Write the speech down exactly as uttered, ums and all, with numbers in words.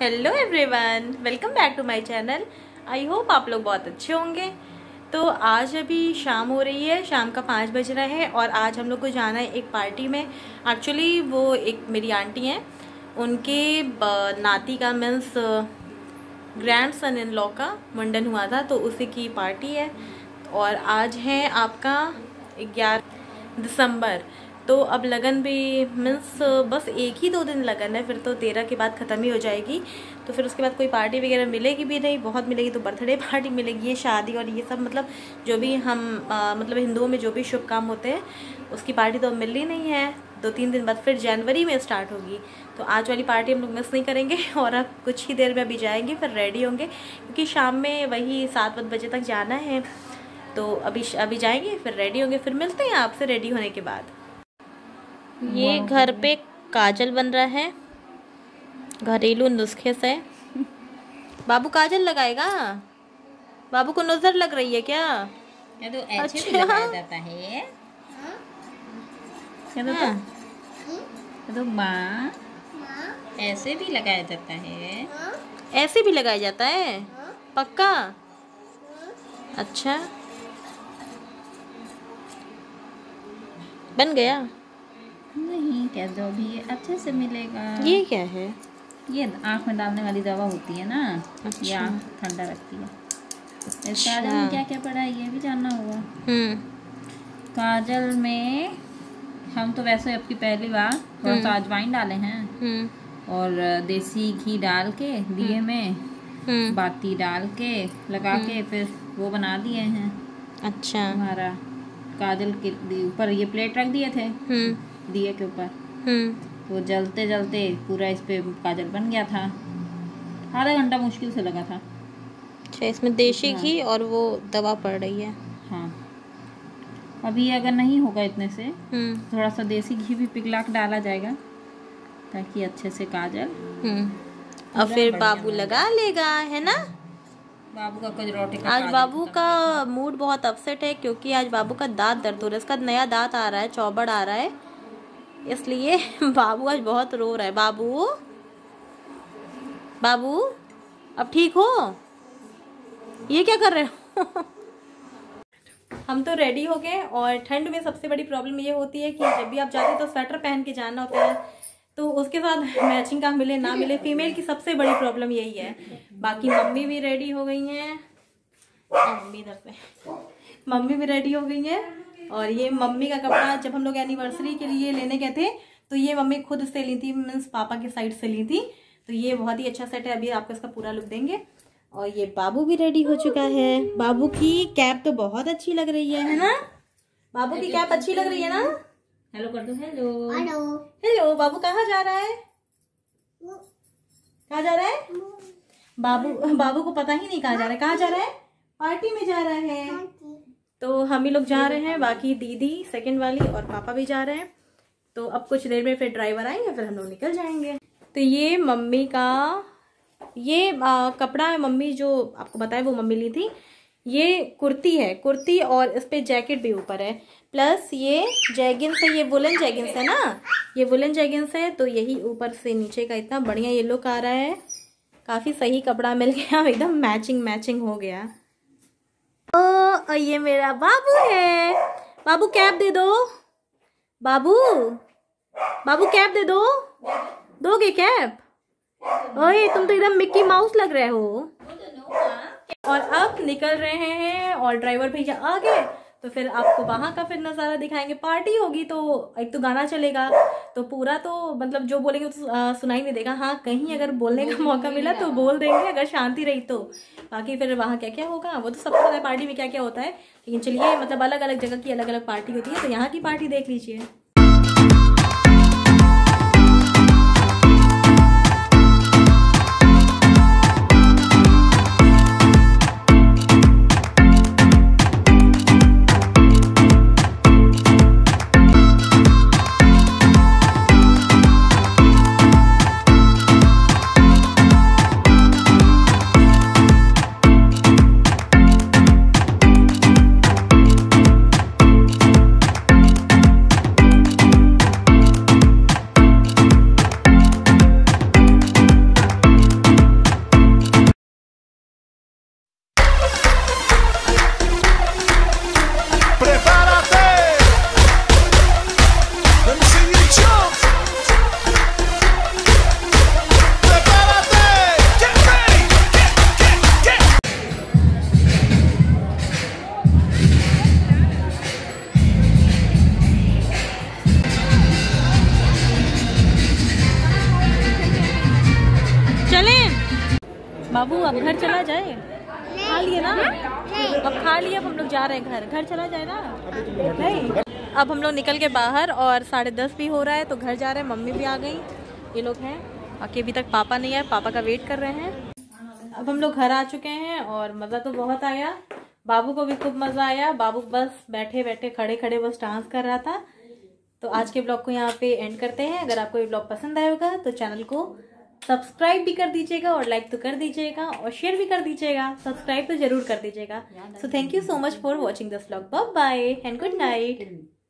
Hello everyone, welcome back to my channel. I hope आप लोग बहुत अच्छे होंगे। तो आज अभी शाम हो रही है, शाम का पाँच बज रहा है और आज हम लोग को जाना है एक पार्टी में। एक्चुअली वो एक मेरी आंटी हैं, उनके नाती का means grandson in law का मुंडन हुआ था, तो उसी की पार्टी है। और आज है आपका ग्यारह दिसंबर। तो अब लगन भी मीन्स बस एक ही दो दिन लगन है, फिर तो तेरह के बाद ख़त्म ही हो जाएगी। तो फिर उसके बाद कोई पार्टी वगैरह मिलेगी भी नहीं, बहुत मिलेगी तो बर्थडे पार्टी मिलेगी। ये शादी और ये सब मतलब जो भी हम आ, मतलब हिंदुओं में जो भी शुभ काम होते हैं उसकी पार्टी तो अब मिलनी नहीं है। दो तीन दिन बाद फिर जनवरी में स्टार्ट होगी। तो आज वाली पार्टी हम लोग मिस नहीं करेंगे और अब कुछ ही देर में अभी जाएंगे, फिर रेडी होंगे क्योंकि शाम में वही सात बजे तक जाना है। तो अभी अभी जाएंगे, फिर रेडी होंगे, फिर मिलते हैं आपसे रेडी होने के बाद। ये घर पे काजल बन रहा है घरेलू नुस्खे से। बाबू काजल लगाएगा? बाबू को नजर लग रही है क्या? क्या तो ऐसे अच्छा। भी लगाया जाता है? क्या तो, हाँ। तो, तो माँ ऐसे भी लगाया जाता है? ऐसे भी लगाया जाता है? पक्का? अच्छा, बन गया? नहीं, क्या जो भी है अच्छे से मिलेगा। ये क्या है? ये आँख में डालने वाली दवा होती है ना। अच्छा। ये आँख ठंडा रखती है। इस अच्छा। काजल में क्या क्या पड़ा है ये भी जानना होगा। हम्म काजल में हम तो वैसे अब की पहली बार थोड़ा सा अजवाइन डाले हैं हम्म और देसी घी डाल के दिए में हम्म बाती डाल के लगा के फिर वो बना दिए हैं। अच्छा। हमारा काजल के ऊपर ये प्लेट रख दिए थे हम्म दिए के ऊपर, हम्म तो जलते जलते पूरा इस पे काजल बन गया था। आधा घंटा मुश्किल से लगा था। अच्छा, इसमें देसी हाँ। घी और वो दवा पड़ रही है। हाँ, अभी अगर नहीं होगा इतने से हम्म थोड़ा सा देसी घी भी पिघला के डाला जाएगा ताकि अच्छे से काजल। हम्म और फिर बाबू लगा लेगा, है ना? बाबू का कुछ रोटी का आज बाबू का मूड बहुत अपसेट है क्योंकि आज बाबू का दांत दर्द हो रहा है। इसका नया दांत आ रहा है, चौबड़ आ रहा है, इसलिए बाबू आज बहुत रो रहा है। बाबू बाबू अब ठीक हो? ये क्या कर रहे हो? हम तो रेडी हो गए और ठंड में सबसे बड़ी प्रॉब्लम ये होती है कि जब भी आप जाते हो तो स्वेटर पहन के जाना होता है, तो उसके साथ मैचिंग का मिले ना मिले, फीमेल की सबसे बड़ी प्रॉब्लम यही है। बाकी मम्मी भी रेडी हो गई हैं, मम्मी इधर से मम्मी भी रेडी हो गई हैं। और ये मम्मी का कपड़ा जब हम लोग एनिवर्सरी के लिए लेने गए थे तो ये मम्मी खुद से ली थी, मीन्स पापा की साइड से ली थी। तो ये बहुत ही अच्छा सेट है, अभी आपको इसका पूरा लुक देंगे। और ये बाबू भी रेडी हो चुका है। बाबू की कैप तो बहुत अच्छी लग रही है, है ना? बाबू की कैप अच्छी लग रही है ना? हेलो कर दो। Hello hello hello. बाबू कहाँ जा रहा है? कहाँ जा रहा है बाबू? बाबू को पता ही नहीं कहाँ जा रहा है। कहाँ जा रहा है? पार्टी में जा रहा है। तो हम ही लोग जा रहे हैं, बाकी दीदी सेकंड वाली और पापा भी जा रहे हैं। तो अब कुछ देर में फिर ड्राइवर आएंगे, फिर हम लोग निकल जाएंगे। तो ये मम्मी का ये आ, कपड़ा है, मम्मी जो आपको बताया वो मम्मी ली थी। ये कुर्ती है, कुर्ती और इस पे जैकेट भी ऊपर है, प्लस ये जैगिन्स है, ये वुलन जैगिन्स है ना, ये वुलन जैगिन्स है। तो यही ऊपर से नीचे का इतना बढ़िया ये लुक आ रहा है। काफी सही कपड़ा मिल गया, एकदम मैचिंग मैचिंग हो गया। ओ ये मेरा बाबू है। बाबू कैप दे दो। बाबू बाबू कैप दे दो। दोगे कैप? ओए तुम तो एकदम मिक्की माउस लग रहे हो। और अब निकल रहे हैं और ड्राइवर भैया आ गए, तो फिर आपको वहां का फिर नज़ारा दिखाएंगे। पार्टी होगी तो एक तो गाना चलेगा, तो पूरा तो मतलब जो बोलेंगे तो आ, सुनाई नहीं देगा। हाँ, कहीं अगर बोलने का मौका मिला तो बोल देंगे, अगर शांति रही तो। बाकी फिर वहाँ क्या क्या होगा वो तो सबको पता है, पार्टी में क्या क्या होता है। लेकिन चलिए, मतलब अलग अलग जगह की अलग अलग पार्टी होती है, तो यहाँ की पार्टी देख लीजिए। बाबू अब घर चला जाए, खा लिए ना, अब खा लिए, अब हम लोग जा रहे हैं घर। घर चला जाए ना, नहीं। अब हम लोग निकल के बाहर और साढ़े दस भी हो रहा है तो घर जा रहे हैं। मम्मी भी आ गई, ये लोग हैं बाकी, अभी तक पापा नहीं आए, पापा का वेट कर रहे हैं। अब हम लोग घर आ चुके हैं और मज़ा तो बहुत आया, बाबू को भी खूब मज़ा आया। बाबू बस बैठे बैठे खड़े खड़े बस डांस कर रहा था। तो आज के ब्लॉग को यहाँ पे एंड करते हैं। अगर आपको ये ब्लॉग पसंद आया होगा तो चैनल को सब्सक्राइब भी कर दीजिएगा और लाइक तो कर दीजिएगा और शेयर भी कर दीजिएगा, सब्सक्राइब तो जरूर कर दीजिएगा। So thank you so much for watching this blog. Bye bye and good night.